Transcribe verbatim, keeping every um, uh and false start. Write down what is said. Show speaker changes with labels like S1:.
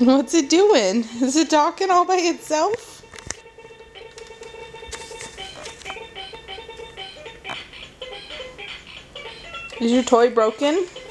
S1: What's it doing? Is it talking all by itself? Is your toy broken?